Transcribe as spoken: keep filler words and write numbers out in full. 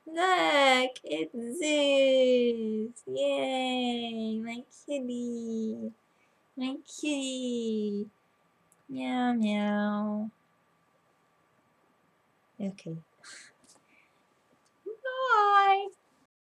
Look, it's Zeus. Yay, my kitty. My kitty. Meow meow. Okay.